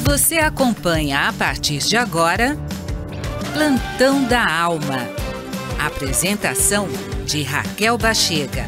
Você acompanha a partir de agora Plantão da Alma. Apresentação de Raquel Bachega.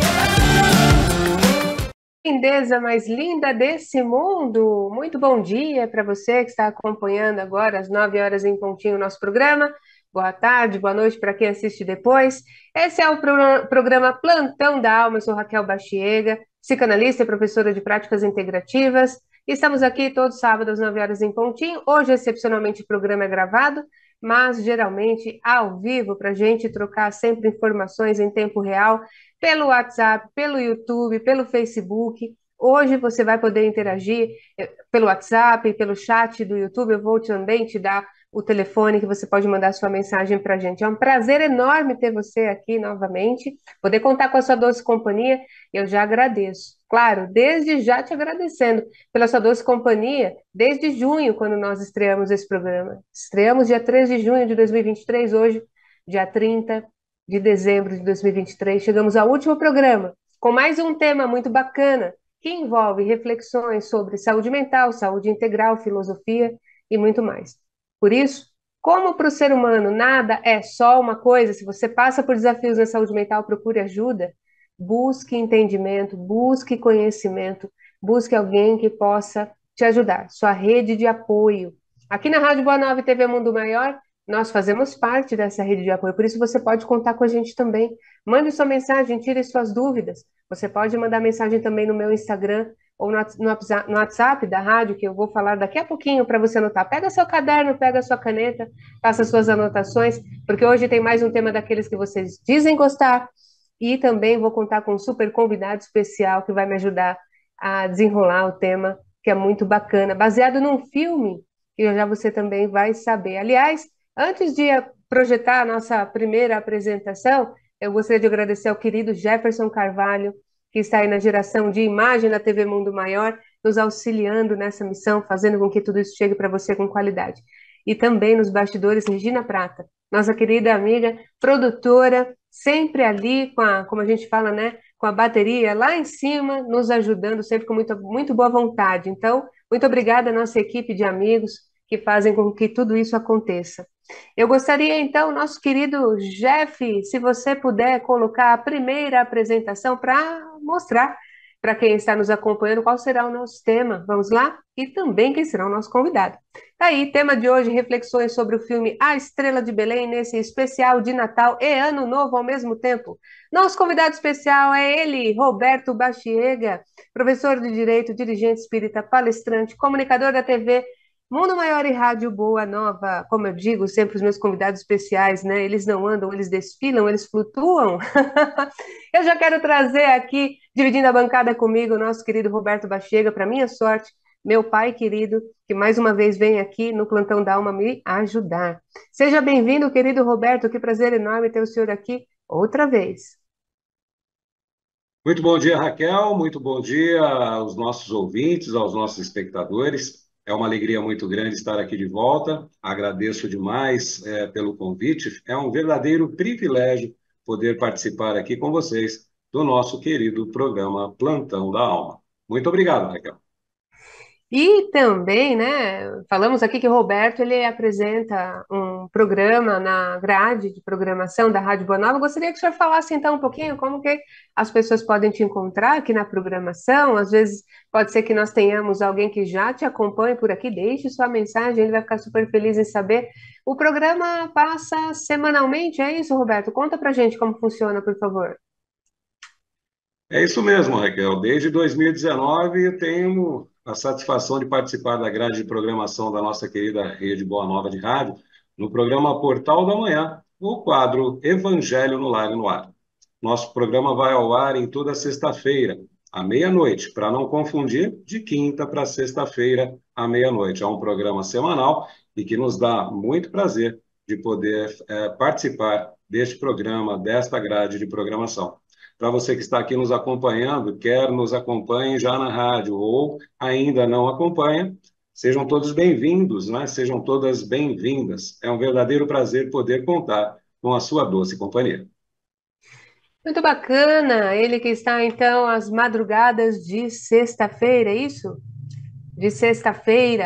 Lindeza mais linda desse mundo. Muito bom dia para você que está acompanhando agora às 9 horas em pontinho o nosso programa. Boa tarde, boa noite para quem assiste depois. Esse é o programa Plantão da Alma. Eu sou Raquel Bachega, psicanalista e professora de práticas integrativas. Estamos aqui todos sábados às 9 horas em pontinho. Hoje, excepcionalmente, o programa é gravado, mas geralmente ao vivo para a gente trocar sempre informações em tempo real pelo WhatsApp, pelo YouTube, pelo Facebook. Hoje você vai poder interagir pelo WhatsApp, pelo chat do YouTube. Eu vou também te dar o telefone que você pode mandar sua mensagem para a gente. É um prazer enorme ter você aqui novamente, poder contar com a sua doce companhia. Eu já agradeço. Claro, desde já te agradecendo pela sua doce companhia, desde junho, quando nós estreamos esse programa. Estreamos dia 3 de junho de 2023, hoje, dia 30 de dezembro de 2023. Chegamos ao último programa, com mais um tema muito bacana, que envolve reflexões sobre saúde mental, saúde integral, filosofia e muito mais. Por isso, como para o ser humano nada é só uma coisa, se você passa por desafios na saúde mental, procure ajuda, busque entendimento, busque conhecimento, busque alguém que possa te ajudar, sua rede de apoio. Aqui na Rádio Boa Nova e TV Mundo Maior, nós fazemos parte dessa rede de apoio, por isso você pode contar com a gente também. Mande sua mensagem, tire suas dúvidas. Você pode mandar mensagem também no meu Instagram ou no WhatsApp da rádio, que eu vou falar daqui a pouquinho para você anotar. Pega seu caderno, pega sua caneta, faça suas anotações, porque hoje tem mais um tema daqueles que vocês dizem gostar, e também vou contar com um super convidado especial que vai me ajudar a desenrolar o tema, que é muito bacana, baseado num filme, que já você também vai saber. Aliás, antes de projetar a nossa primeira apresentação, eu gostaria de agradecer ao querido Jefferson Carvalho, que está aí na geração de imagem da TV Mundo Maior, nos auxiliando nessa missão, fazendo com que tudo isso chegue para você com qualidade. E também nos bastidores, Regina Prata, nossa querida amiga, produtora, sempre ali como a gente fala, né, com a bateria lá em cima, nos ajudando sempre com muito boa vontade. Então, muito obrigada à nossa equipe de amigos que fazem com que tudo isso aconteça. Eu gostaria, então, nosso querido Jeff, se você puder colocar a primeira apresentação para mostrar para quem está nos acompanhando qual será o nosso tema. Vamos lá? E também quem será o nosso convidado. Tá aí, tema de hoje, reflexões sobre o filme A Estrela de Belém, nesse especial de Natal e Ano Novo ao mesmo tempo. Nosso convidado especial é ele, Roberto Bachiega, professor de Direito, dirigente espírita, palestrante, comunicador da TV Mundo Maior e Rádio Boa Nova. Como eu digo sempre, os meus convidados especiais, né? Eles não andam, eles desfilam, eles flutuam. Eu já quero trazer aqui, dividindo a bancada comigo, o nosso querido Roberto Bachega, para minha sorte, meu pai querido, que mais uma vez vem aqui no Plantão da Alma me ajudar. Seja bem-vindo, querido Roberto, que prazer enorme ter o senhor aqui outra vez. Muito bom dia, Raquel. Muito bom dia aos nossos ouvintes, aos nossos espectadores. É uma alegria muito grande estar aqui de volta. Agradeço demais pelo convite. É um verdadeiro privilégio poder participar aqui com vocês do nosso querido programa Plantão da Alma. Muito obrigado, Raquel. E também, né, falamos aqui que o Roberto, ele apresenta um programa na grade de programação da Rádio Boa Nova. Eu gostaria que o senhor falasse então um pouquinho como que as pessoas podem te encontrar aqui na programação. Às vezes pode ser que nós tenhamos alguém que já te acompanhe por aqui, deixe sua mensagem, ele vai ficar super feliz em saber. O programa passa semanalmente, é isso, Roberto? Conta pra gente como funciona, por favor. É isso mesmo, Raquel. Desde 2019 eu tenho a satisfação de participar da grade de programação da nossa querida Rede Boa Nova de Rádio, no programa Portal da Manhã, o quadro Evangelho no Lar e no Ar. Nosso programa vai ao ar em toda sexta-feira, à meia-noite, para não confundir, de quinta para sexta-feira, à meia-noite. É um programa semanal e que nos dá muito prazer de poder participar deste programa, desta grade de programação. Para você que está aqui nos acompanhando, quer nos acompanhe já na rádio ou ainda não acompanha, sejam todos bem-vindos, né? Sejam todas bem-vindas. É um verdadeiro prazer poder contar com a sua doce companhia. Muito bacana, ele que está então às madrugadas de sexta-feira, é isso? De sexta-feira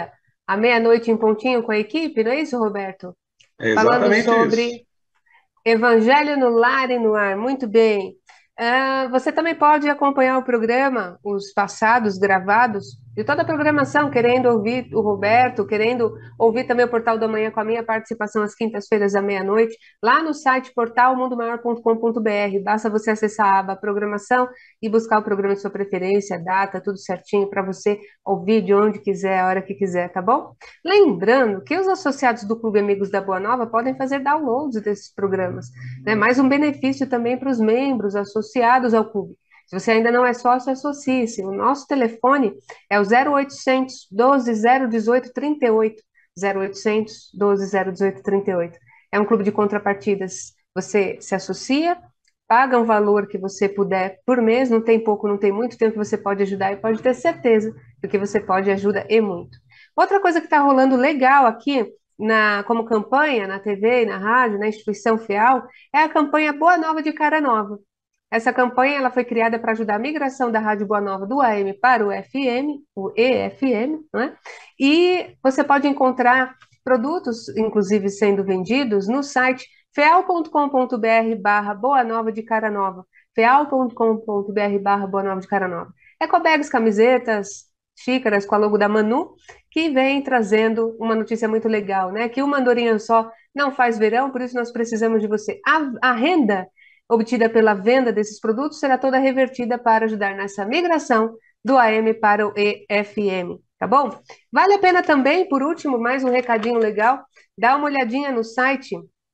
à meia-noite em pontinho com a equipe, não é isso, Roberto? É Falando exatamente isso. sobre Evangelho no Lar e no Ar, muito bem. Você também pode acompanhar o programa, os passados gravados, de toda a programação, querendo ouvir o Roberto, querendo ouvir também o Portal da Manhã com a minha participação às quintas-feiras à meia-noite, lá no site portalmundomaior.com.br. Basta você acessar a aba programação e buscar o programa de sua preferência, data, tudo certinho para você ouvir de onde quiser, a hora que quiser, tá bom? Lembrando que os associados do Clube Amigos da Boa Nova podem fazer downloads desses programas, né? Mais um benefício também para os membros associados ao clube. Se você ainda não é sócio, associe-se. O nosso telefone é o 0800 12 018 38. 0800 12 018 38. É um clube de contrapartidas. Você se associa, paga um valor que você puder por mês, não tem pouco, não tem muito tempo que você pode ajudar e pode ter certeza do que você pode ajuda e muito. Outra coisa que está rolando legal aqui, como campanha na TV e na rádio, na instituição FEAL, é a campanha Boa Nova de Cara Nova. Essa campanha ela foi criada para ajudar a migração da Rádio Boa Nova do AM para o FM, o EFM, né? E você pode encontrar produtos, inclusive sendo vendidos, no site feal.com.br barra Boa Nova de Cara Nova, feal.com.br barra Boa Nova de Cara Nova. Ecobags, camisetas, xícaras com a logo da Manu, que vem trazendo uma notícia muito legal, né? Que uma andorinha só não faz verão, por isso nós precisamos de você. A renda obtida pela venda desses produtos será toda revertida para ajudar nessa migração do AM para o EFM, tá bom? Vale a pena também, por último, mais um recadinho legal, dar uma olhadinha no site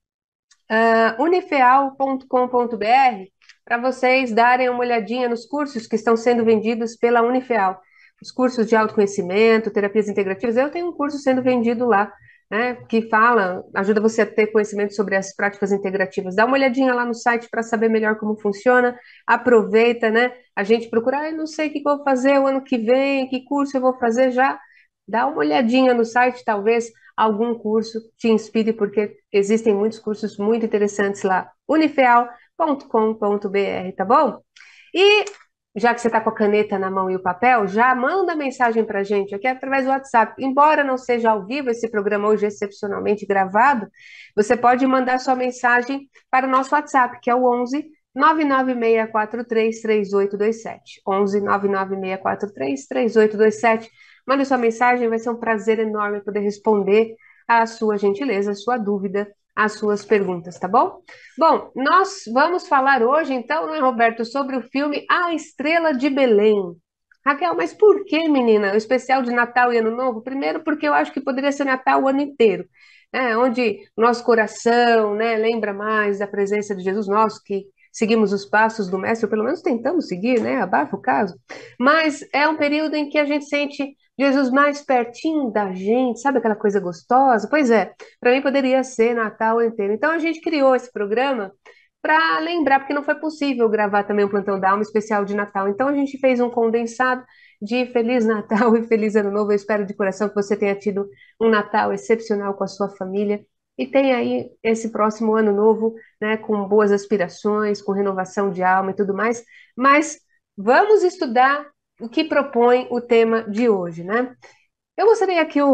unifeal.com.br para vocês darem uma olhadinha nos cursos que estão sendo vendidos pela Unifeal. Os cursos de autoconhecimento, terapias integrativas, eu tenho um curso sendo vendido lá, né, que ajuda você a ter conhecimento sobre as práticas integrativas. Dá uma olhadinha lá no site para saber melhor como funciona, aproveita, né, a gente procura, não sei o que eu vou fazer o ano que vem, que curso eu vou fazer já, dá uma olhadinha no site, talvez algum curso te inspire, porque existem muitos cursos muito interessantes lá, unifeal.com.br, tá bom? E já que você está com a caneta na mão e o papel, já manda mensagem para a gente aqui através do WhatsApp. Embora não seja ao vivo esse programa hoje excepcionalmente gravado, você pode mandar sua mensagem para o nosso WhatsApp, que é o 11 99643 3827. 11 99643 3827. Mande sua mensagem, vai ser um prazer enorme poder responder a sua gentileza, a sua dúvida, as suas perguntas, tá bom? Bom, nós vamos falar hoje, então, né, Roberto, sobre o filme A Estrela de Belém. Raquel, mas por que, menina, o especial de Natal e Ano Novo? Primeiro, porque eu acho que poderia ser Natal o ano inteiro, né, onde o nosso coração, né, lembra mais da presença de Jesus, nós que seguimos os passos do Mestre, ou pelo menos tentamos seguir, né, abafa o caso, mas é um período em que a gente sente Jesus mais pertinho da gente, sabe aquela coisa gostosa? Pois é, para mim poderia ser Natal inteiro. Então a gente criou esse programa para lembrar, porque não foi possível gravar também um Plantão da Alma especial de Natal. Então a gente fez um condensado de Feliz Natal e Feliz Ano Novo. Eu espero de coração que você tenha tido um Natal excepcional com a sua família e tenha aí esse próximo ano novo, né, com boas aspirações, com renovação de alma e tudo mais. Mas vamos estudar o que propõe o tema de hoje, né? Eu gostaria que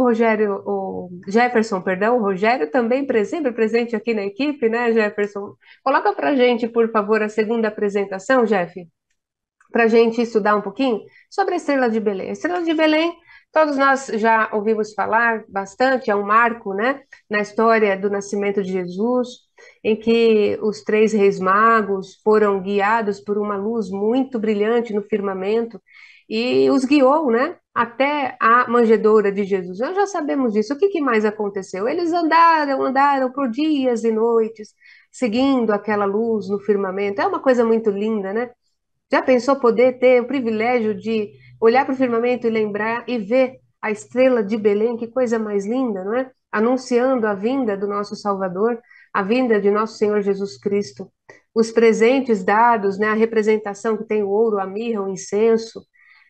o Jefferson, perdão, o Rogério também sempre presente aqui na equipe, né, Jefferson? Coloca para gente, por favor, a segunda apresentação, Jeff, para a gente estudar um pouquinho sobre a Estrela de Belém. A Estrela de Belém, todos nós já ouvimos falar bastante, é um marco, né, na história do nascimento de Jesus, em que os três reis magos foram guiados por uma luz muito brilhante no firmamento e os guiou, né, até a manjedoura de Jesus. Nós já sabemos disso. O que mais aconteceu? Eles andaram por dias e noites, seguindo aquela luz no firmamento. É uma coisa muito linda, né? Já pensou poder ter o privilégio de olhar para o firmamento e lembrar e ver a estrela de Belém? Que coisa mais linda, não é? Anunciando a vinda do nosso Salvador, a vinda de nosso Senhor Jesus Cristo. Os presentes dados, né? A representação que tem o ouro, a mirra, o incenso.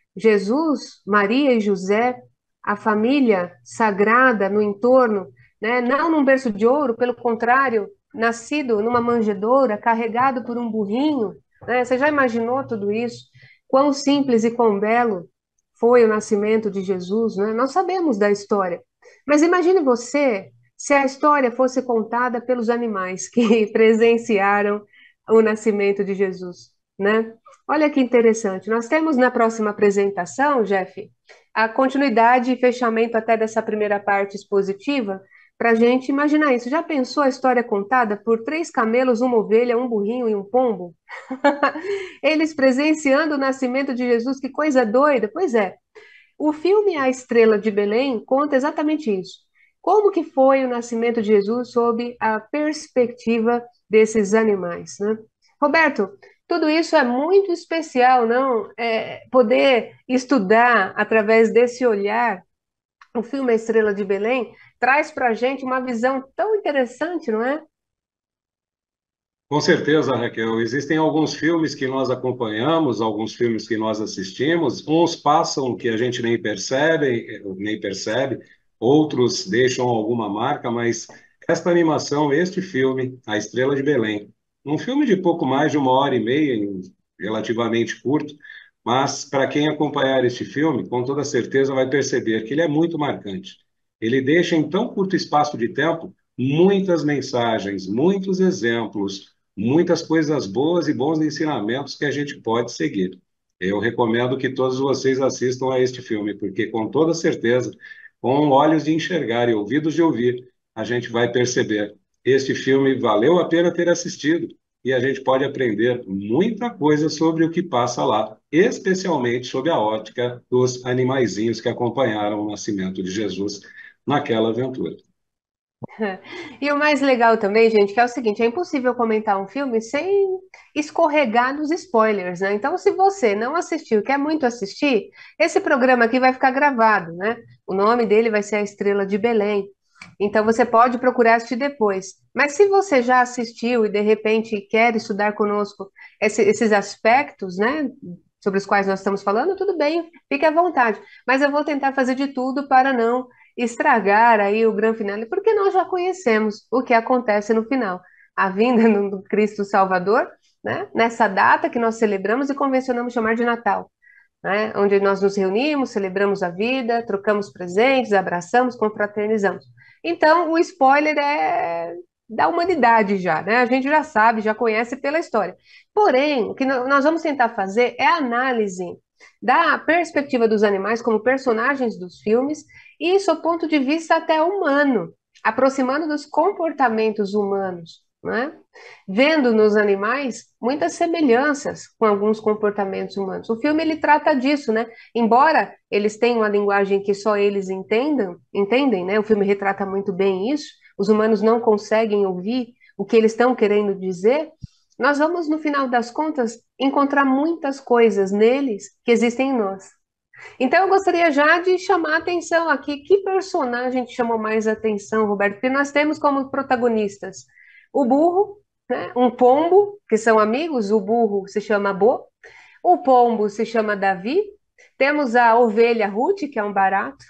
Jesus, Maria e José, a família sagrada no entorno, né? Não num berço de ouro, pelo contrário, nascido numa manjedoura, carregado por um burrinho, né? Você já imaginou tudo isso? Quão simples e quão belo foi o nascimento de Jesus, né? Nós sabemos da história, Mas imagine você se a história fosse contada pelos animais que presenciaram o nascimento de Jesus, né? Olha que interessante. Nós temos na próxima apresentação, Jeff, a continuidade e fechamento até dessa primeira parte expositiva, para a gente imaginar isso. Já pensou a história contada por três camelos, uma ovelha, um burrinho e um pombo? Eles presenciando o nascimento de Jesus, que coisa doida! Pois é, o filme A Estrela de Belém conta exatamente isso. Como que foi o nascimento de Jesus sob a perspectiva desses animais, né? Roberto, tudo isso é muito especial, não? Poder estudar através desse olhar o filme A Estrela de Belém traz para a gente uma visão tão interessante, não é? Com certeza, Raquel. Existem alguns filmes que nós acompanhamos, alguns filmes que nós assistimos. Uns passam que a gente nem percebe, outros deixam alguma marca, mas esta animação, este filme, A Estrela de Belém, um filme de pouco mais de 1 hora e meia, relativamente curto, mas para quem acompanhar este filme, com toda certeza vai perceber que ele é muito marcante. Ele deixa em tão curto espaço de tempo muitas mensagens, muitos exemplos, muitas coisas boas e bons ensinamentos que a gente pode seguir. Eu recomendo que todos vocês assistam a este filme, porque com toda certeza, com olhos de enxergar e ouvidos de ouvir, a gente vai perceber. Este filme valeu a pena ter assistido e a gente pode aprender muita coisa sobre o que passa lá, especialmente sob a ótica dos animaizinhos que acompanharam o nascimento de Jesus naquela aventura. E o mais legal também, gente, que é o seguinte, é impossível comentar um filme sem escorregar nos spoilers, né? Então, se você não assistiu, quer muito assistir, esse programa aqui vai ficar gravado, né? O nome dele vai ser A Estrela de Belém. Então, você pode procurar assistir depois. Mas se você já assistiu e, de repente, quer estudar conosco esses aspectos, né? Sobre os quais nós estamos falando, tudo bem, fique à vontade. Mas eu vou tentar fazer de tudo para não estragar aí o grande finale, porque nós já conhecemos o que acontece no final. A vinda do Cristo Salvador, né? Nessa data que nós celebramos e convencionamos chamar de Natal, né? Onde nós nos reunimos, celebramos a vida, trocamos presentes, abraçamos, confraternizamos. Então, o spoiler é da humanidade já, né? A gente já sabe, já conhece pela história. Porém, o que nós vamos tentar fazer é a análise da perspectiva dos animais como personagens dos filmes e sob ponto de vista até humano, aproximando dos comportamentos humanos, né? Vendo nos animais muitas semelhanças com alguns comportamentos humanos. O filme ele trata disso, né? Embora eles tenham uma linguagem que só eles entendem, né? O filme retrata muito bem isso. Os humanos não conseguem ouvir o que eles estão querendo dizer. Nós vamos, no final das contas, encontrar muitas coisas neles que existem em nós. Então, eu gostaria já de chamar a atenção aqui. Que personagem te chamou mais atenção, Roberto? Porque nós temos como protagonistas o burro, né? Um pombo, que são amigos. O burro se chama Bo, o pombo se chama Davi. Temos a ovelha Ruth, que é um barato.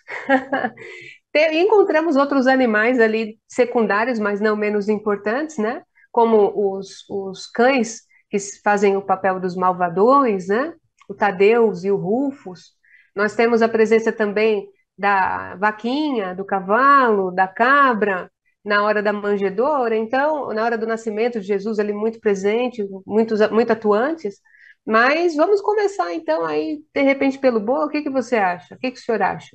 Encontramos outros animais ali secundários, mas não menos importantes, né? Como os cães, que fazem o papel dos malvadões, né? O Tadeus e o Rufus. Nós temos a presença também da vaquinha, do cavalo, da cabra, na hora da manjedoura. Então, na hora do nascimento de Jesus, ali muito presente, muito atuantes. Mas vamos começar então aí, de repente, pelo boi. O que que você acha? O que que o senhor acha?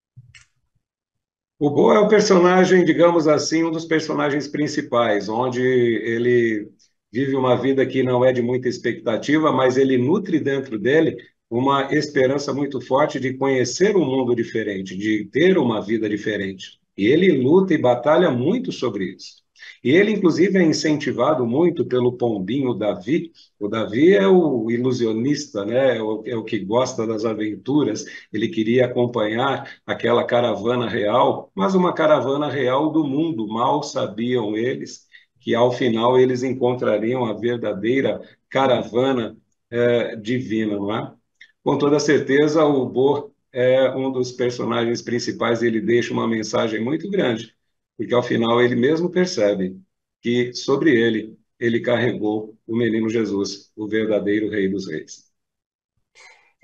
O Bo é o personagem, digamos assim, um dos personagens principais, onde ele vive uma vida que não é de muita expectativa, mas ele nutre dentro dele uma esperança muito forte de conhecer um mundo diferente, de ter uma vida diferente. E ele luta e batalha muito sobre isso. E ele, inclusive, é incentivado muito pelo pombinho Davi. O Davi é o ilusionista, né? É o que gosta das aventuras. Ele queria acompanhar aquela caravana real, mas uma caravana real do mundo. Mal sabiam eles que, ao final, eles encontrariam a verdadeira caravana divina, não é? Com toda certeza, o Bo é um dos personagens principais. Ele deixa uma mensagem muito grande, porque ao final ele mesmo percebe que sobre ele carregou o menino Jesus, o verdadeiro Rei dos Reis.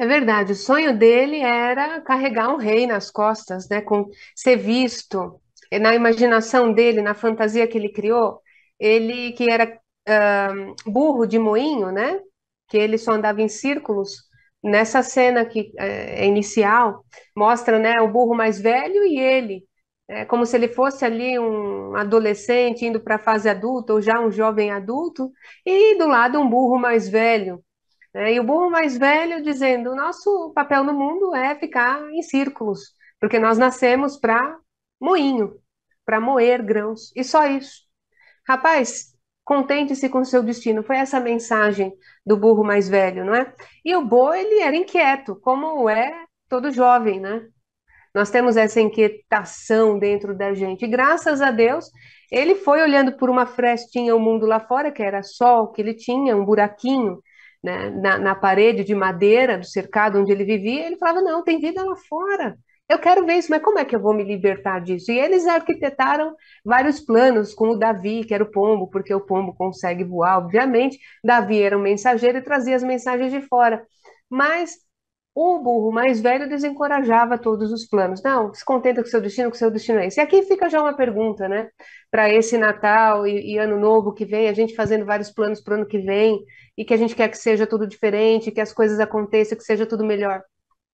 É verdade, o sonho dele era carregar um rei nas costas, né, com ser visto. E na imaginação dele, na fantasia que ele criou, ele que era burro de moinho, né, que ele só andava em círculos. Nessa cena que é inicial, mostra, né, o burro mais velho e ele, como se ele fosse ali um adolescente indo para a fase adulta ou já um jovem adulto, e do lado um burro mais velho, né? E o burro mais velho dizendo: o nosso papel no mundo é ficar em círculos, porque nós nascemos para moinho, para moer grãos, e só isso. Rapaz, contente-se com o seu destino. Foi essa a mensagem do burro mais velho, não é? E o boi, ele era inquieto, como é todo jovem, né? Nós temos essa inquietação dentro da gente. E graças a Deus, ele foi olhando por uma frestinha o mundo lá fora, que era só o que ele tinha, um buraquinho, né, na parede de madeira do cercado onde ele vivia. Ele falava: não, tem vida lá fora. Eu quero ver isso, mas como é que eu vou me libertar disso? E eles arquitetaram vários planos com o Davi, que era o pombo, porque o pombo consegue voar, obviamente. Davi era um mensageiro e trazia as mensagens de fora. Mas o burro mais velho desencorajava todos os planos. Não, se contenta com o seu destino é esse. E aqui fica já uma pergunta, né? Para esse Natal e Ano Novo que vem, a gente fazendo vários planos para o ano que vem, e que a gente quer que seja tudo diferente, que as coisas aconteçam, que seja tudo melhor.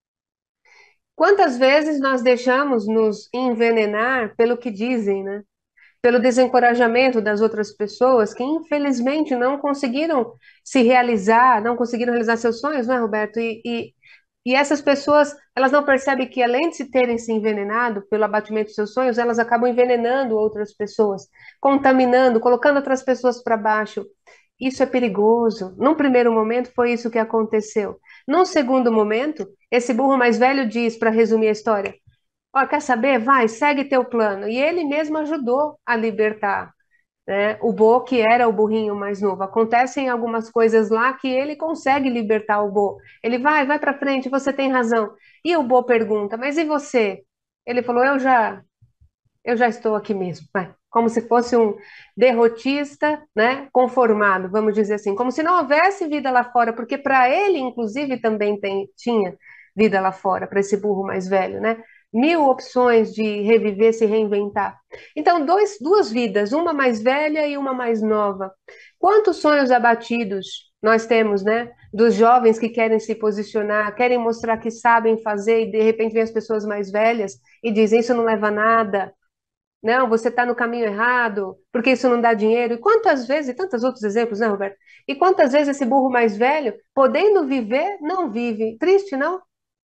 Quantas vezes nós deixamos nos envenenar pelo que dizem, né? Pelo desencorajamento das outras pessoas que, infelizmente, não conseguiram se realizar, não conseguiram realizar seus sonhos, não é, Roberto? E essas pessoas, elas não percebem que, além de se terem se envenenado pelo abatimento dos seus sonhos, elas acabam envenenando outras pessoas, contaminando, colocando outras pessoas para baixo. Isso é perigoso. Num primeiro momento, foi isso que aconteceu. Num segundo momento, esse burro mais velho diz, para resumir a história: ó, quer saber? Vai, segue teu plano. E ele mesmo ajudou a libertar, né? O Bo, que era o burrinho mais novo. Acontecem algumas coisas lá que ele consegue libertar o Bo. Ele vai para frente, você tem razão. E o Bo pergunta: mas e você? Ele falou: eu já estou aqui mesmo. Vai. Como se fosse um derrotista, né? Conformado, vamos dizer assim, como se não houvesse vida lá fora, porque para ele, inclusive, também tinha vida lá fora, para esse burro mais velho, né? Mil opções de reviver, se reinventar. Então, duas vidas, uma mais velha e uma mais nova. Quantos sonhos abatidos nós temos, né? Dos jovens que querem se posicionar, querem mostrar que sabem fazer, e de repente vem as pessoas mais velhas e dizem: isso não leva a nada. Não, você está no caminho errado, porque isso não dá dinheiro. E quantas vezes, e tantos outros exemplos, né, Roberto? E quantas vezes esse burro mais velho, podendo viver, não vive? Triste, não?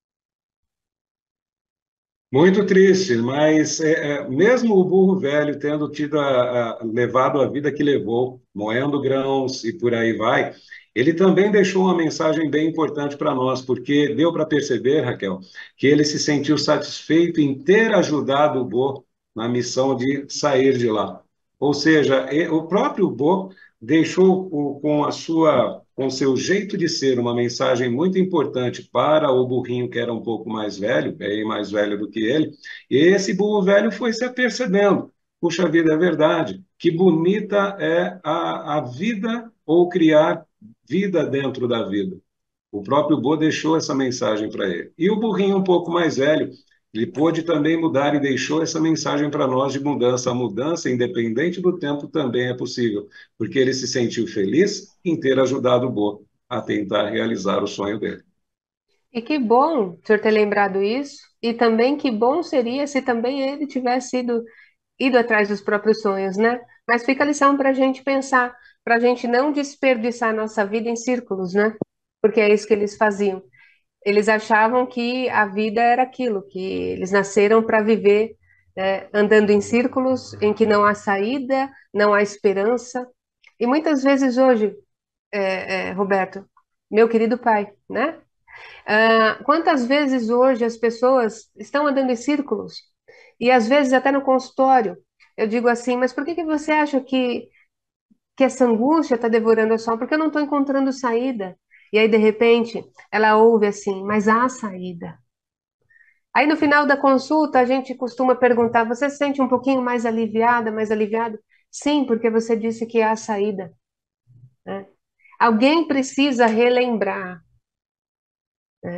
Muito triste, mas mesmo o burro velho tendo tido levado a vida que levou, moendo grãos e por aí vai, ele também deixou uma mensagem bem importante para nós, porque deu para perceber, Raquel, que ele se sentiu satisfeito em ter ajudado o Bo na missão de sair de lá. Ou seja, o próprio Bo deixou com seu jeito de ser uma mensagem muito importante para o burrinho que era um pouco mais velho, bem mais velho do que ele, e esse burro velho foi se apercebendo. Puxa vida, é verdade. Que bonita é a vida ou criar vida dentro da vida. O próprio Bo deixou essa mensagem para ele. E o burrinho um pouco mais velho, ele pôde também mudar e deixou essa mensagem para nós de mudança. A mudança, independente do tempo, também é possível, porque ele se sentiu feliz em ter ajudado o Bo a tentar realizar o sonho dele. E que bom o senhor ter lembrado isso, e também que bom seria se também ele tivesse ido atrás dos próprios sonhos, né? Mas fica a lição para a gente pensar, para a gente não desperdiçar nossa vida em círculos, né? Porque é isso que eles faziam. Eles achavam que a vida era aquilo, que eles nasceram para viver, andando em círculos em que não há saída, não há esperança. E muitas vezes hoje, Roberto, meu querido pai, né? Quantas vezes hoje as pessoas estão andando em círculos? E às vezes até no consultório, eu digo assim: mas por que que você acha que essa angústia está devorando a sua alma? Porque eu não estou encontrando saída. E aí, de repente, ela ouve assim: mas há saída. Aí no final da consulta, a gente costuma perguntar: você se sente um pouquinho mais aliviada, mais aliviado? Sim, porque você disse que há saída, né? Alguém precisa relembrar, né?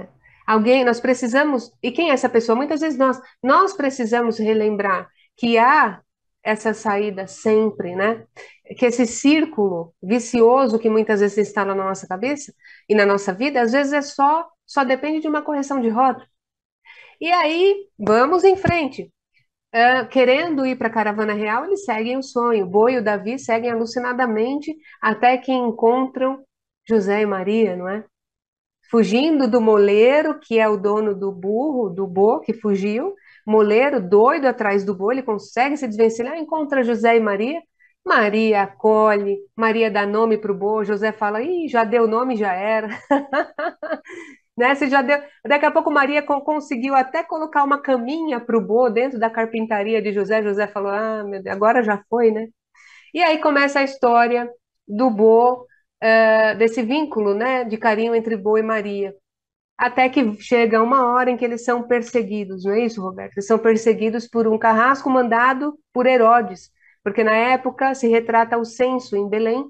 Alguém, nós precisamos, e quem é essa pessoa? Muitas vezes nós precisamos relembrar que há essa saída sempre, né? Que esse círculo vicioso que muitas vezes se instala na nossa cabeça e na nossa vida, às vezes só depende de uma correção de rota. E aí, vamos em frente. Querendo ir para a caravana real, eles seguem o sonho. O Boi e o Davi seguem alucinadamente até que encontram José e Maria, não é? Fugindo do moleiro, que é o dono do burro, do boi que fugiu. Moleiro doido atrás do boi, ele consegue se desvencilhar, encontra José e Maria. Maria acolhe, Maria dá nome para o boi. José fala: Ih, já deu nome, já era. Né? Você já deu. Daqui a pouco Maria conseguiu até colocar uma caminha para o boi dentro da carpintaria de José. José falou: Ah, meu Deus, agora já foi, né? E aí começa a história do Bo, desse vínculo, né, de carinho entre Bo e Maria. Até que chega uma hora em que eles são perseguidos, não é isso, Roberto? Eles são perseguidos por um carrasco mandado por Herodes, porque na época se retrata o censo em Belém,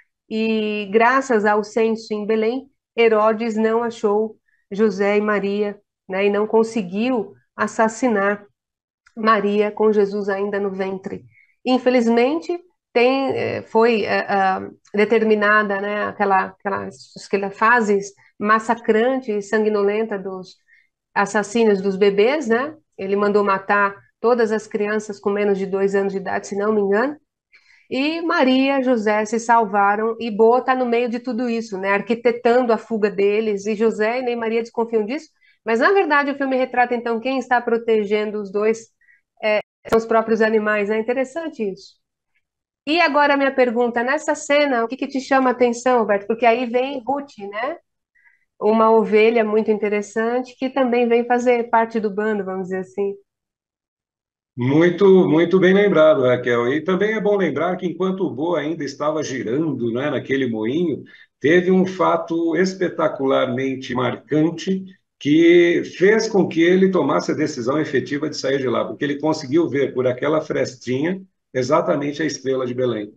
e graças ao censo em Belém, Herodes não achou José e Maria, né, e não conseguiu assassinar Maria com Jesus ainda no ventre. Infelizmente, foi determinada, né, aquela fase massacrante e sanguinolenta dos assassinos dos bebês, né? Ele mandou matar todas as crianças com menos de 2 anos de idade, se não me engano. E Maria e José se salvaram, e Boa está no meio de tudo isso, né? Arquitetando a fuga deles, e José e nem Maria desconfiam disso. Mas, na verdade, o filme retrata, então, quem está protegendo os dois são os próprios animais, né? Interessante isso. E agora a minha pergunta, nessa cena, o que que te chama a atenção, Roberto? Porque aí vem Ruth, né? Uma ovelha muito interessante que também vem fazer parte do bando, vamos dizer assim. Muito, muito bem lembrado, Raquel. E também é bom lembrar que enquanto o boi ainda estava girando, né, naquele moinho, teve um fato espetacularmente marcante que fez com que ele tomasse a decisão efetiva de sair de lá, porque ele conseguiu ver por aquela frestinha exatamente a estrela de Belém.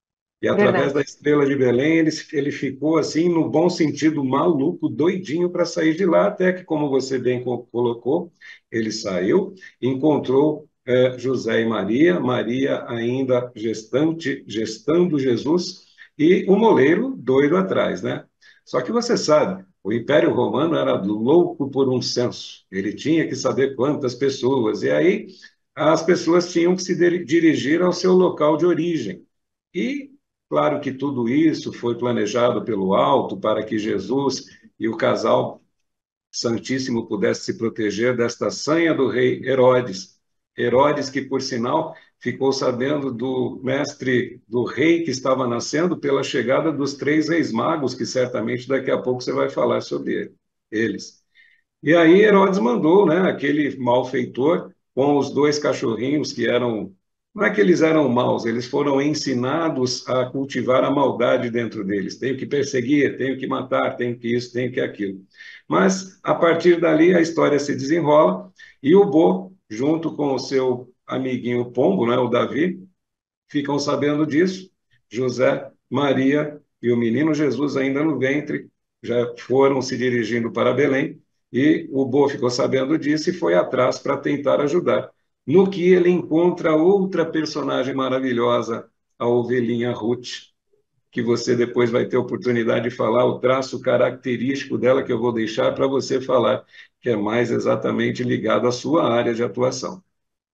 E através da Verdade. estrela de Belém, ele ficou assim, no bom sentido, maluco, doidinho para sair de lá, até que, como você bem colocou, ele saiu, encontrou José e Maria, Maria ainda gestante, gestando Jesus, e o moleiro doido atrás, né? Só que você sabe, o Império Romano era louco por um censo, ele tinha que saber quantas pessoas, e aí as pessoas tinham que se dirigir ao seu local de origem. E claro que tudo isso foi planejado pelo alto para que Jesus e o casal Santíssimo pudesse se proteger desta sanha do rei Herodes. Herodes, que por sinal ficou sabendo do mestre, do rei que estava nascendo, pela chegada dos 3 reis magos, que certamente daqui a pouco você vai falar sobre eles. E aí Herodes mandou, né, aquele malfeitor com os 2 cachorrinhos que eram, não é que eles eram maus, eles foram ensinados a cultivar a maldade dentro deles. Tenho que perseguir, tenho que matar, tenho que isso, tenho que aquilo. Mas a partir dali a história se desenrola e o Bo, junto com o seu amiguinho Pombo, né, o Davi, ficam sabendo disso. José, Maria e o menino Jesus ainda no ventre já foram se dirigindo para Belém e o Bo ficou sabendo disso e foi atrás para tentar ajudar. No que ele encontra outra personagem maravilhosa, a ovelhinha Ruth, que você depois vai ter oportunidade de falar o traço característico dela que eu vou deixar para você falar, que é mais exatamente ligado à sua área de atuação.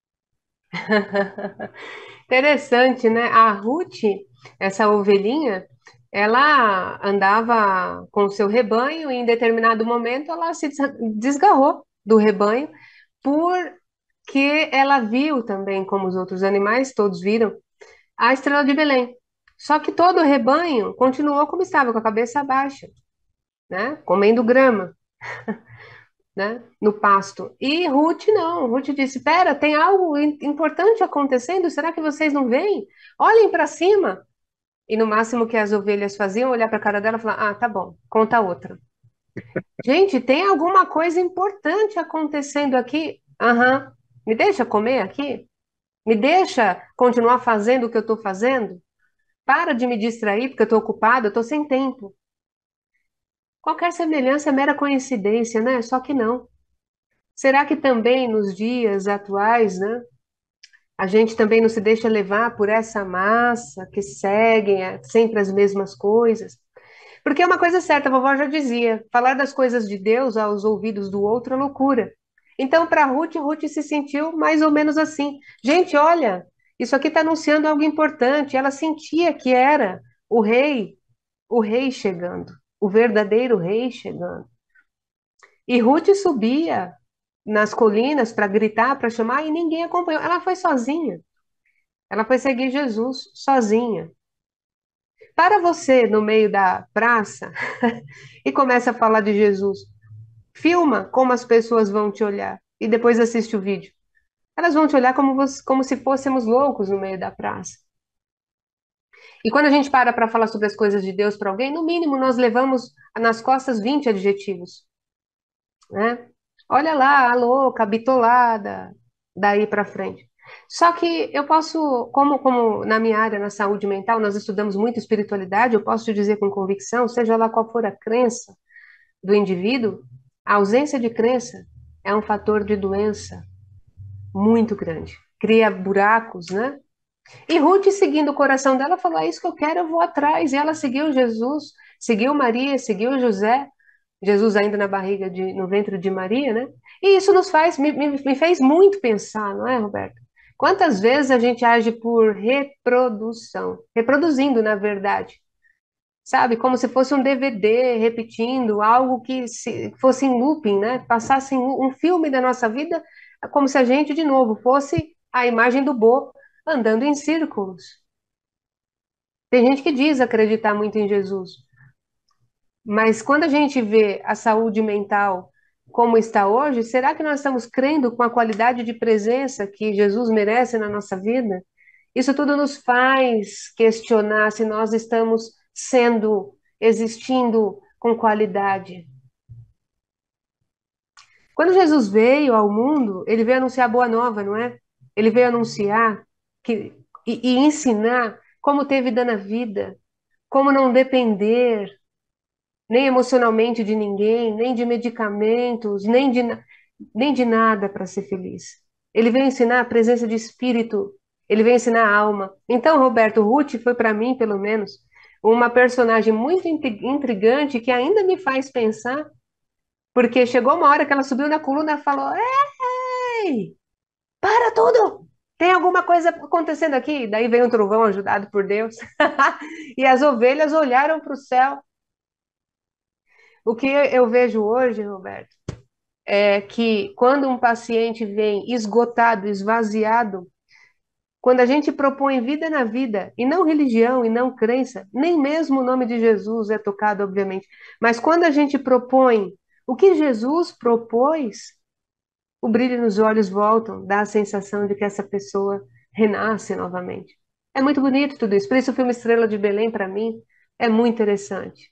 Interessante, né? A Ruth, essa ovelhinha, ela andava com o seu rebanho e em determinado momento ela se desgarrou do rebanho porque ela viu também, como os outros animais, todos viram, a estrela de Belém. Só que todo o rebanho continuou como estava, com a cabeça baixa, né? Comendo grama, né? No pasto. E Ruth não. Ruth disse: Pera, tem algo importante acontecendo? Será que vocês não veem? Olhem para cima. E no máximo que as ovelhas faziam, olhar para a cara dela e falar: Ah, tá bom, conta outra. Gente, tem alguma coisa importante acontecendo aqui? Aham. Me deixa comer aqui? Me deixa continuar fazendo o que eu estou fazendo? Para de me distrair, porque eu estou ocupada, eu estou sem tempo. Qualquer semelhança é mera coincidência, né? Só que não. Será que também nos dias atuais, né, a gente também não se deixa levar por essa massa que seguem sempre as mesmas coisas? Porque é uma coisa certa, a vovó já dizia, falar das coisas de Deus aos ouvidos do outro é loucura. Então, para Ruth, Ruth se sentiu mais ou menos assim. Gente, olha, isso aqui está anunciando algo importante. Ela sentia que era o rei chegando, o verdadeiro rei chegando. E Ruth subia nas colinas para gritar, para chamar, e ninguém acompanhou. Ela foi sozinha. Ela foi seguir Jesus sozinha. Para você no meio da praça e começa a falar de Jesus, filma como as pessoas vão te olhar e depois assiste o vídeo. Elas vão te olhar como se fôssemos loucos no meio da praça. E quando a gente para falar sobre as coisas de Deus para alguém, no mínimo nós levamos nas costas 20 adjetivos, né? Olha lá, a louca, a bitolada, daí para frente. Só que eu posso, como na minha área, na saúde mental, nós estudamos muito espiritualidade, eu posso te dizer com convicção, seja lá qual for a crença do indivíduo, a ausência de crença é um fator de doença muito grande. Cria buracos, né? E Ruth, seguindo o coração dela, falou: é isso que eu quero, eu vou atrás. E ela seguiu Jesus, seguiu Maria, seguiu José, Jesus ainda na barriga, no ventre de Maria, né? E isso nos faz, me fez muito pensar, não é, Roberto? Quantas vezes a gente age por reprodução, reproduzindo, na verdade, sabe? Como se fosse um DVD repetindo algo que fosse em looping, né? Passasse um filme da nossa vida, como se a gente, de novo, fosse a imagem do Bo andando em círculos. Tem gente que diz acreditar muito em Jesus, mas quando a gente vê a saúde mental como está hoje, será que nós estamos crendo com a qualidade de presença que Jesus merece na nossa vida? Isso tudo nos faz questionar se nós estamos existindo com qualidade. Quando Jesus veio ao mundo, ele veio anunciar a boa nova, não é? Ele veio anunciar e ensinar como ter vida na vida, como não depender nem emocionalmente de ninguém, nem de medicamentos, nem de nada para ser feliz. Ele veio ensinar a presença de espírito, ele veio ensinar a alma. Então, Roberto, Ruth foi para mim, pelo menos, uma personagem muito intrigante que ainda me faz pensar, porque chegou uma hora que ela subiu na coluna e falou: Ei, para tudo! Tem alguma coisa acontecendo aqui? Daí veio um trovão ajudado por Deus. E as ovelhas olharam para o céu. O que eu vejo hoje, Roberto, é que quando um paciente vem esgotado, esvaziado, quando a gente propõe vida na vida, e não religião, e não crença, nem mesmo o nome de Jesus é tocado, obviamente, mas quando a gente propõe o que Jesus propôs, o brilho nos olhos voltam, dá a sensação de que essa pessoa renasce novamente. É muito bonito tudo isso. Por isso o filme Estrela de Belém, para mim, é muito interessante.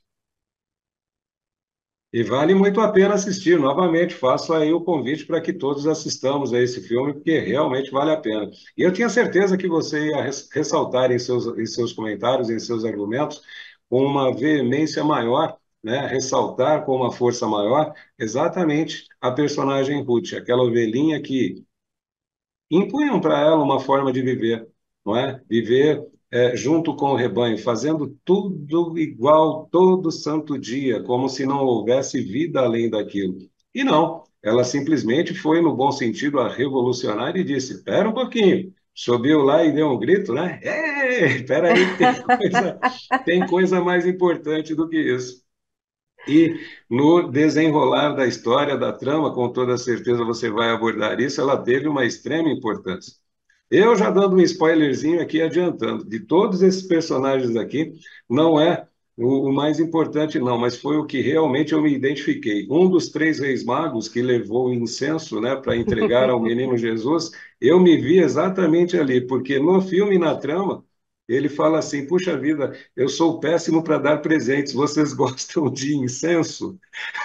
E vale muito a pena assistir. Novamente, faço aí o convite para que todos assistamos a esse filme, porque realmente vale a pena. E eu tinha certeza que você ia ressaltar em seus comentários, em seus argumentos, com uma veemência maior, né? Ressaltar com uma força maior, exatamente a personagem Ruth, aquela ovelhinha que impunham para ela uma forma de viver, não é? Viver junto com o rebanho, fazendo tudo igual todo santo dia, como se não houvesse vida além daquilo. E não, ela simplesmente foi, no bom sentido, a revolucionária e disse: espera um pouquinho. Subiu lá e deu um grito, né? Ei, espera aí que tem coisa mais importante do que isso. E no desenrolar da história, da trama, com toda certeza você vai abordar isso, ela teve uma extrema importância. Eu já dando um spoilerzinho aqui, adiantando, de todos esses personagens aqui, não é o mais importante, não, mas foi o que realmente eu me identifiquei. Um dos três reis magos que levou o incenso, né, para entregar ao menino Jesus, eu me vi exatamente ali, porque no filme, na trama, ele fala assim: puxa vida, eu sou péssimo para dar presentes, vocês gostam de incenso?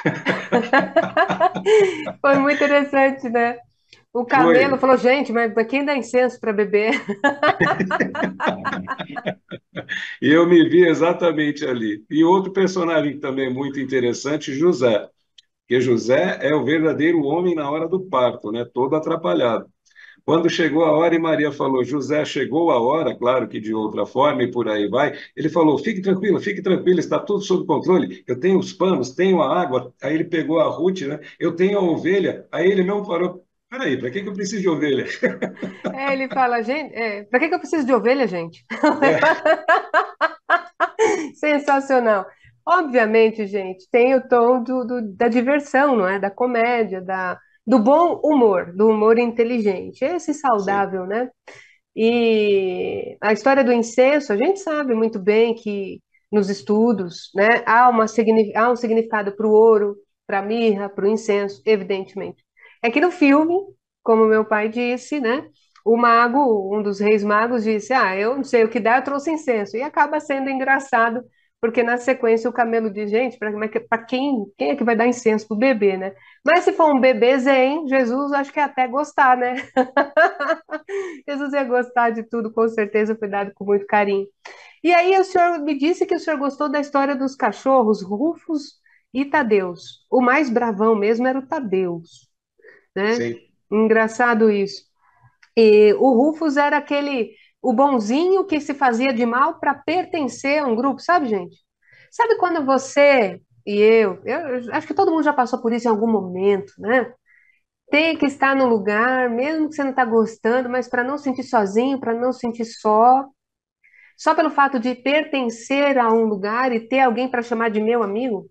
Foi muito interessante, né? O camelo Foi. falou: gente, mas quem dá incenso para beber? E eu me vi exatamente ali. E outro personagem também muito interessante, José, porque José é o verdadeiro homem na hora do parto, né? Todo atrapalhado. Quando chegou a hora e Maria falou, José, chegou a hora, claro que de outra forma e por aí vai, ele falou, fique tranquilo, está tudo sob controle, eu tenho os panos, tenho a água, aí ele pegou a Ruth, né? Eu tenho a ovelha, aí ele mesmo parou, peraí, para que eu preciso de ovelha? Ele fala, gente, para que que eu preciso de ovelha, gente? É, Sensacional. Obviamente, gente, tem o tom da diversão, não é? Da comédia, do bom humor, do humor inteligente. Esse sim, saudável, né? E a história do incenso, a gente sabe muito bem que nos estudos, né, há um significado para o ouro, para a mirra, para o incenso, evidentemente. É que no filme, como meu pai disse, né, o mago, um dos reis magos, disse: Ah, eu não sei o que dá, eu trouxe incenso. E acaba sendo engraçado, porque na sequência o camelo diz: Gente, para quem é que vai dar incenso para o bebê, né? Mas se for um bebê zen, Jesus acho que ia até gostar, né? Jesus ia gostar de tudo, com certeza, foi dado com muito carinho. E aí o senhor me disse que o senhor gostou da história dos cachorros, Rufus e Tadeus. O mais bravão mesmo era o Tadeus, né? sim. Engraçado isso. E o Rufus era o bonzinho que se fazia de mal para pertencer a um grupo, sabe, gente? Sabe quando você e eu acho que todo mundo já passou por isso em algum momento, né? Tem que estar no lugar, mesmo que você não está gostando, mas para não sentir sozinho, para não sentir só pelo fato de pertencer a um lugar e ter alguém para chamar de meu amigo.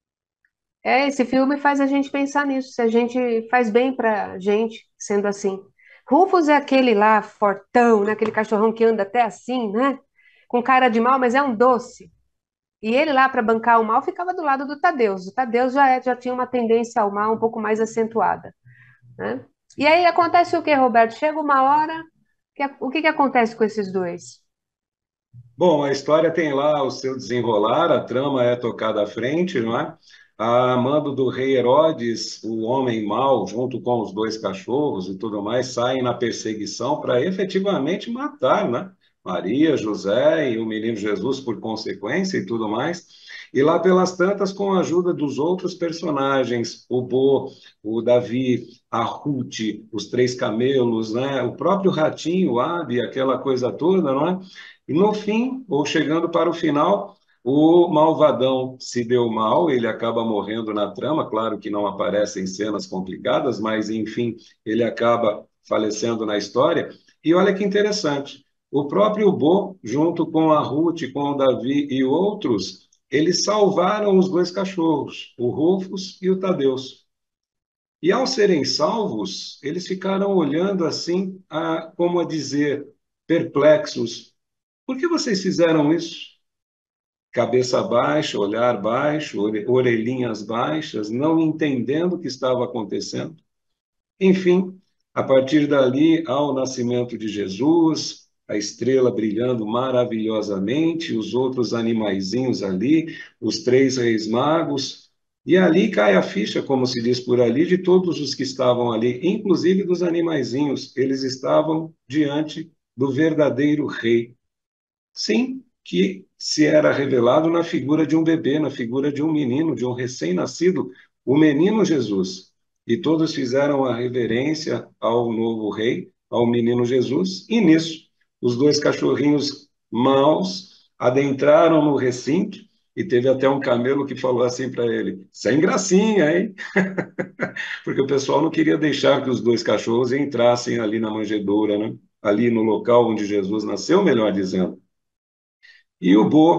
Esse filme faz a gente pensar nisso, se a gente faz bem para gente sendo assim. Rufus é aquele lá fortão, né? Aquele cachorrão que anda até assim, né? Com cara de mal, mas é um doce. E ele lá para bancar o mal ficava do lado do Tadeus. O Tadeus já tinha uma tendência ao mal um pouco mais acentuada, né? E aí acontece o que, Roberto? Chega uma hora, o que que acontece com esses dois? Bom, a história tem lá o seu desenrolar, a trama é tocada à frente, não é? A mando do rei Herodes, o homem mau, junto com os dois cachorros e tudo mais, saem na perseguição para efetivamente matar, né? Maria, José e o menino Jesus por consequência e tudo mais. E lá pelas tantas, com a ajuda dos outros personagens, o Bo, o Davi, a Ruth, os três camelos, né? O próprio ratinho, o Abi, aquela coisa toda, não é? E no fim, ou chegando para o final, o malvadão se deu mal, ele acaba morrendo na trama, claro que não aparecem cenas complicadas, mas enfim, ele acaba falecendo na história. E olha que interessante, o próprio Bo, junto com a Ruth, com o Davi e outros, eles salvaram os dois cachorros, o Rufus e o Tadeus. E ao serem salvos, eles ficaram olhando assim, como a dizer, perplexos. Por que vocês fizeram isso? Cabeça baixa, olhar baixo, orelhinhas baixas, não entendendo o que estava acontecendo. Enfim, a partir dali, ao nascimento de Jesus, a estrela brilhando maravilhosamente, os outros animaizinhos ali, os três reis magos, e ali cai a ficha, como se diz por ali, de todos os que estavam ali, inclusive dos animaizinhos. Eles estavam diante do verdadeiro rei. Sim, que se era revelado na figura de um bebê, na figura de um menino, de um recém-nascido, o menino Jesus. E todos fizeram a reverência ao novo rei, ao menino Jesus, e nisso, os dois cachorrinhos maus adentraram no recinto, e teve até um camelo que falou assim para ele: sem gracinha, hein? Porque o pessoal não queria deixar que os dois cachorros entrassem ali na manjedoura, né? Ali no local onde Jesus nasceu, melhor dizendo. E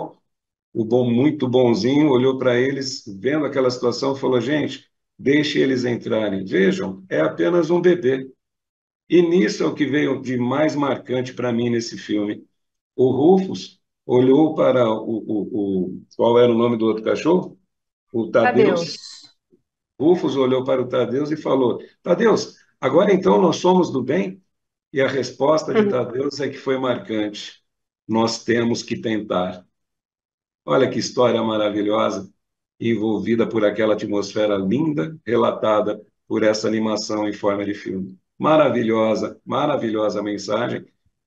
o Bo muito bonzinho, olhou para eles, vendo aquela situação, falou: Gente, deixe eles entrarem. Vejam, é apenas um bebê. E nisso é o que veio de mais marcante para mim nesse filme. O Rufus olhou para qual era o nome do outro cachorro? O Tadeus. Tadeus. Rufus olhou para o Tadeus e falou: Tadeus, agora então nós somos do bem? E a resposta de Tadeus é que foi marcante. Nós temos que tentar. Olha que história maravilhosa, envolvida por aquela atmosfera linda, relatada por essa animação em forma de filme. Maravilhosa, maravilhosa mensagem.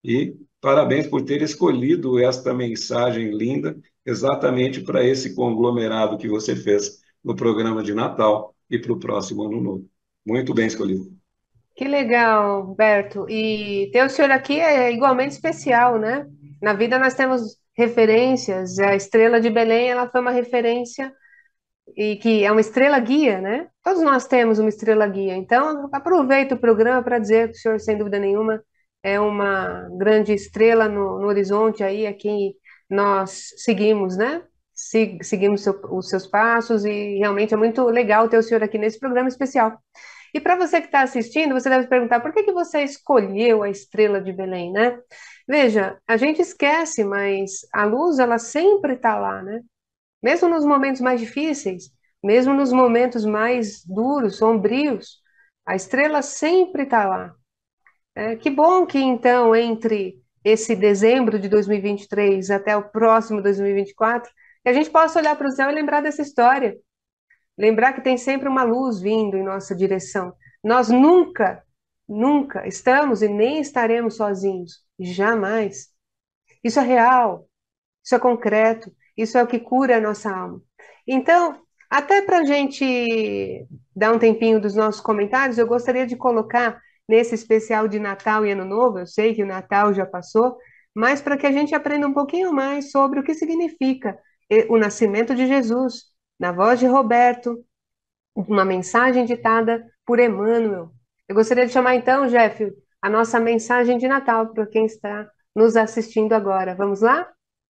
E parabéns por ter escolhido esta mensagem linda exatamente para esse conglomerado que você fez no programa de Natal e para o próximo Ano Novo. Muito bem escolhido. Que legal, Berto. E ter o senhor aqui é igualmente especial, né? Na vida nós temos referências. A estrela de Belém, ela foi uma referência e que é uma estrela guia, né? Todos nós temos uma estrela guia. Então, aproveito o programa para dizer que o senhor, sem dúvida nenhuma, é uma grande estrela no horizonte aí, a quem nós seguimos, né? Seguimos os seus passos e realmente é muito legal ter o senhor aqui nesse programa especial. E para você que está assistindo, você deve perguntar por que que você escolheu a estrela de Belém, né? Veja, a gente esquece, mas a luz, ela sempre está lá, né? Mesmo nos momentos mais difíceis, mesmo nos momentos mais duros, sombrios, a estrela sempre está lá. Que bom que então, entre esse dezembro de 2023 até o próximo 2024, que a gente possa olhar para o céu e lembrar dessa história. Lembrar que tem sempre uma luz vindo em nossa direção. Nós nunca, nunca estamos e nem estaremos sozinhos. Jamais. Isso é real, isso é concreto, isso é o que cura a nossa alma. Então, até para a gente dar um tempinho dos nossos comentários, eu gostaria de colocar nesse especial de Natal e Ano Novo, eu sei que o Natal já passou, mas para que a gente aprenda um pouquinho mais sobre o que significa o nascimento de Jesus, na voz de Roberto, uma mensagem ditada por Emmanuel. Eu gostaria de chamar então, Jeff, a nossa mensagem de Natal para quem está nos assistindo agora. Vamos lá?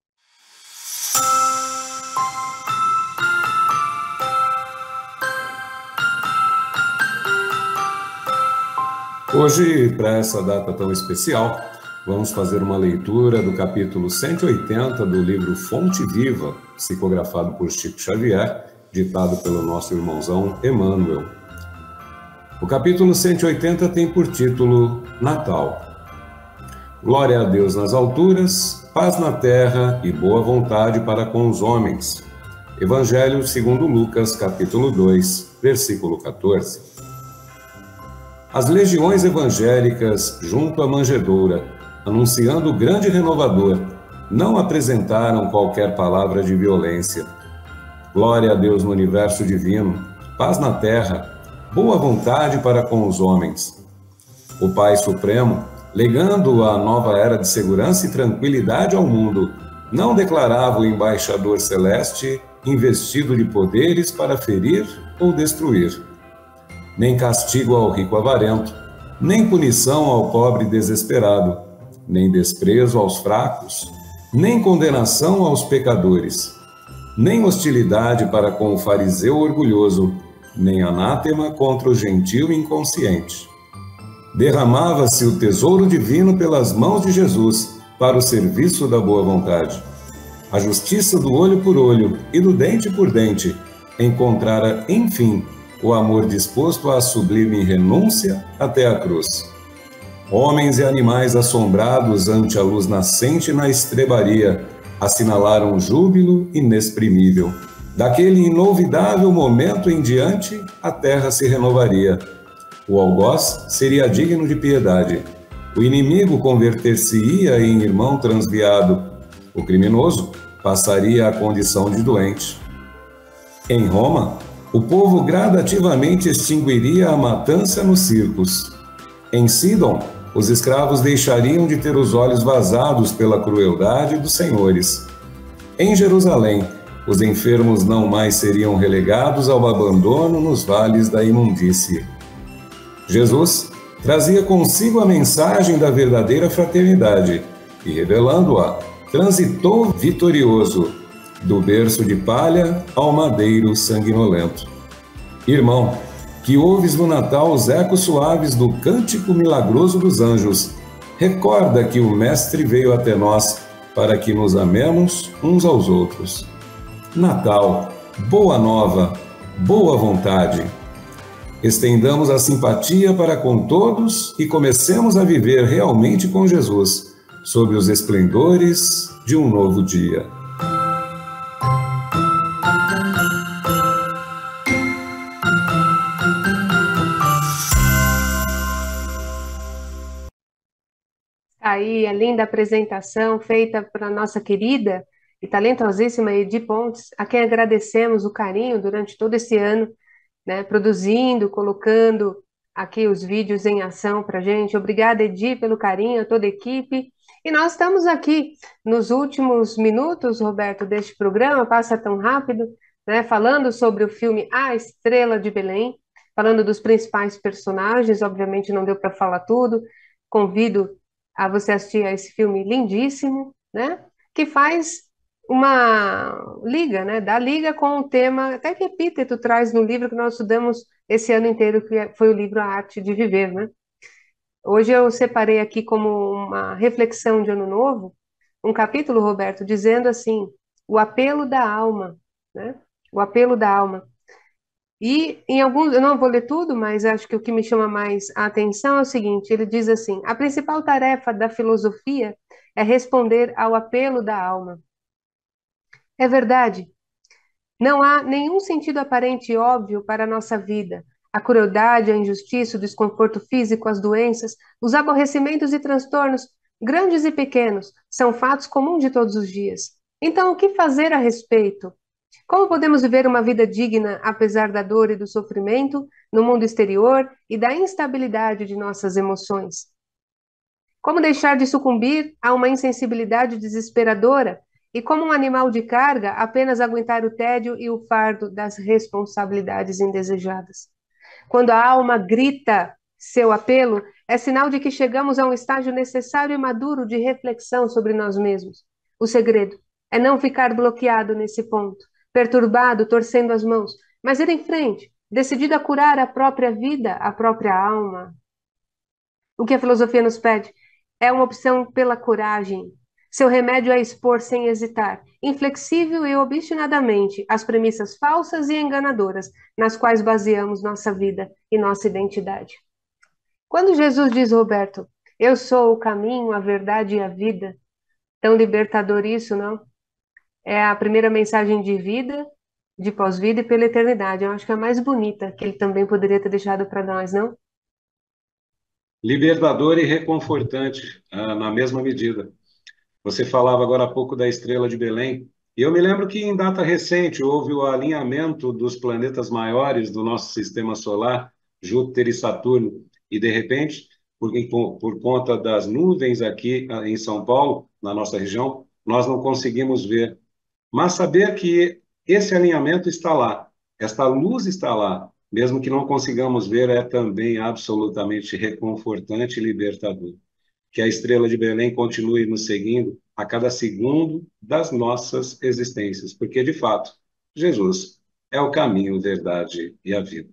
Hoje, para essa data tão especial, vamos fazer uma leitura do capítulo 180 do livro Fonte Viva, psicografado por Chico Xavier, ditado pelo nosso irmãozão Emmanuel. O capítulo 180 tem por título Natal. Glória a Deus nas alturas, paz na terra e boa vontade para com os homens. Evangelho segundo Lucas, capítulo 2, versículo 14. As legiões evangélicas, junto à manjedoura, anunciando o grande renovador, não apresentaram qualquer palavra de violência. Glória a Deus no universo divino, paz na terra, boa vontade para com os homens. O Pai Supremo, legando a nova era de segurança e tranquilidade ao mundo, não declarava o embaixador celeste investido de poderes para ferir ou destruir. Nem castigo ao rico avarento, nem punição ao pobre desesperado, nem desprezo aos fracos, nem condenação aos pecadores, nem hostilidade para com o fariseu orgulhoso, nem anátema contra o gentil inconsciente. Derramava-se o tesouro divino pelas mãos de Jesus para o serviço da boa vontade. A justiça do olho por olho e do dente por dente encontrara, enfim, o amor disposto à sublime renúncia até a cruz. Homens e animais assombrados ante a luz nascente na estrebaria assinalaram um júbilo inexprimível. Daquele inolvidável momento em diante, a terra se renovaria. O algoz seria digno de piedade. O inimigo converter-se-ia em irmão transviado. O criminoso passaria à condição de doente. Em Roma, o povo gradativamente extinguiria a matança nos circos. Em Sidon, os escravos deixariam de ter os olhos vazados pela crueldade dos senhores. Em Jerusalém, os enfermos não mais seriam relegados ao abandono nos vales da imundície. Jesus trazia consigo a mensagem da verdadeira fraternidade e, revelando-a, transitou vitorioso do berço de palha ao madeiro sanguinolento. Irmão, que ouves no Natal os ecos suaves do cântico milagroso dos anjos, recorda que o Mestre veio até nós para que nos amemos uns aos outros. Natal, boa nova, boa vontade. Estendamos a simpatia para com todos e comecemos a viver realmente com Jesus, sob os esplendores de um novo dia. Aí a linda apresentação feita para nossa querida e talentosíssima Edi Pontes, a quem agradecemos o carinho durante todo esse ano, né, produzindo, colocando aqui os vídeos em ação para gente. Obrigada, Edi, pelo carinho, a toda a equipe. E nós estamos aqui nos últimos minutos, Roberto, deste programa, passa tão rápido, né, falando sobre o filme A Estrela de Belém, falando dos principais personagens, obviamente não deu para falar tudo, convido a você assistir a esse filme lindíssimo, né, que faz uma liga, né? Da liga com o tema, até que Epíteto traz no livro que nós estudamos esse ano inteiro, foi o livro A Arte de Viver, né? Hoje eu separei aqui como uma reflexão de Ano Novo, um capítulo, Roberto, dizendo assim, o apelo da alma, né? O apelo da alma. E em alguns, eu não vou ler tudo, mas acho que o que me chama mais a atenção é o seguinte, ele diz assim, a principal tarefa da filosofia é responder ao apelo da alma. É verdade. Não há nenhum sentido aparente e óbvio para a nossa vida. A crueldade, a injustiça, o desconforto físico, as doenças, os aborrecimentos e transtornos, grandes e pequenos, são fatos comuns de todos os dias. Então, o que fazer a respeito? Como podemos viver uma vida digna apesar da dor e do sofrimento no mundo exterior e da instabilidade de nossas emoções? Como deixar de sucumbir a uma insensibilidade desesperadora e, como um animal de carga, apenas aguentar o tédio e o fardo das responsabilidades indesejadas? Quando a alma grita seu apelo, é sinal de que chegamos a um estágio necessário e maduro de reflexão sobre nós mesmos. O segredo é não ficar bloqueado nesse ponto, perturbado, torcendo as mãos, mas ir em frente, decidido a curar a própria vida, a própria alma. O que a filosofia nos pede é uma opção pela coragem. Seu remédio é expor sem hesitar, inflexível e obstinadamente, as premissas falsas e enganadoras nas quais baseamos nossa vida e nossa identidade. Quando Jesus diz, Roberto, eu sou o caminho, a verdade e a vida, tão libertador isso, não? É a primeira mensagem de vida, de pós-vida e pela eternidade. Eu acho que é a mais bonita que ele também poderia ter deixado para nós, não? Libertador e reconfortante, na mesma medida. Você falava agora há pouco da estrela de Belém, e eu me lembro que em data recente houve o alinhamento dos planetas maiores do nosso sistema solar, Júpiter e Saturno, e de repente, por conta das nuvens aqui em São Paulo, na nossa região, nós não conseguimos ver. Mas saber que esse alinhamento está lá, esta luz está lá, mesmo que não consigamos ver, é também absolutamente reconfortante e libertador. Que a estrela de Belém continue nos seguindo a cada segundo das nossas existências, porque, de fato, Jesus é o caminho, a verdade e a vida.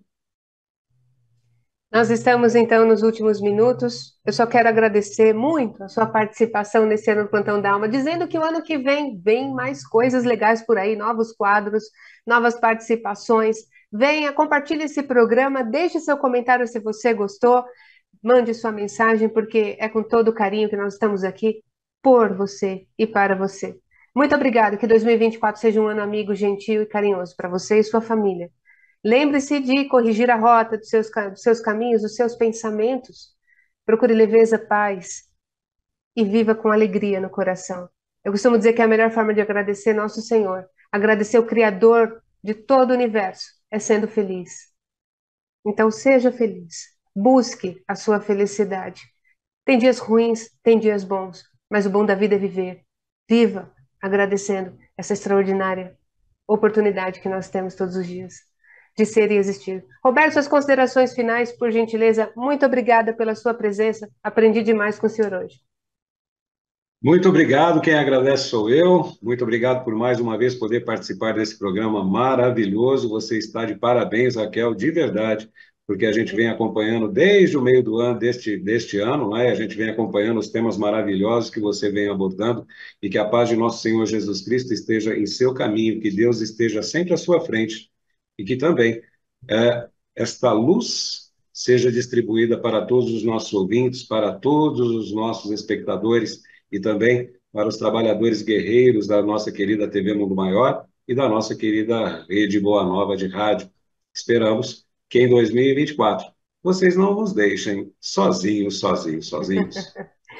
Nós estamos então nos últimos minutos. Eu só quero agradecer muito a sua participação nesse ano do Plantão da Alma, dizendo que o ano que vem mais coisas legais por aí, novos quadros, novas participações. Venha, compartilhe esse programa, deixe seu comentário se você gostou, mande sua mensagem, porque é com todo carinho que nós estamos aqui por você e para você. Muito obrigada, que 2024 seja um ano amigo, gentil e carinhoso para você e sua família. Lembre-se de corrigir a rota dos seus caminhos, dos seus pensamentos. Procure leveza, paz e viva com alegria no coração. Eu costumo dizer que a melhor forma de agradecer nosso Senhor, agradecer o Criador de todo o universo, é sendo feliz. Então seja feliz. Busque a sua felicidade. Tem dias ruins, tem dias bons, mas o bom da vida é viver. Viva agradecendo essa extraordinária oportunidade que nós temos todos os dias de ser e existir. Roberto, suas considerações finais, por gentileza. Muito obrigada pela sua presença. Aprendi demais com o senhor hoje. Muito obrigado, quem agradece sou eu. Muito obrigado por mais uma vez poder participar desse programa maravilhoso. Você está de parabéns, Raquel, de verdade, porque a gente vem acompanhando desde o meio do ano, deste ano, né? A gente vem acompanhando os temas maravilhosos que você vem abordando e que a paz de nosso Senhor Jesus Cristo esteja em seu caminho, que Deus esteja sempre à sua frente e que também esta luz seja distribuída para todos os nossos ouvintes, para todos os nossos espectadores e também para os trabalhadores guerreiros da nossa querida TV Mundo Maior e da nossa querida Rede Boa Nova de rádio. Esperamos que em 2024 vocês não nos deixem sozinhos.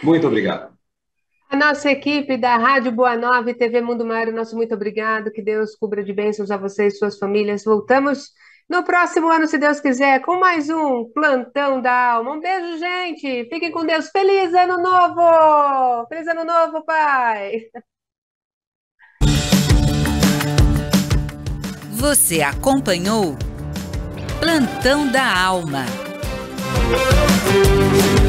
Muito obrigado. A nossa equipe da Rádio Boa Nova e TV Mundo Maior, nosso muito obrigado. Que Deus cubra de bênçãos a vocês e suas famílias. Voltamos no próximo ano, se Deus quiser, com mais um Plantão da Alma. Um beijo, gente. Fiquem com Deus. Feliz Ano Novo! Feliz Ano Novo, pai! Você acompanhou Plantão da Alma.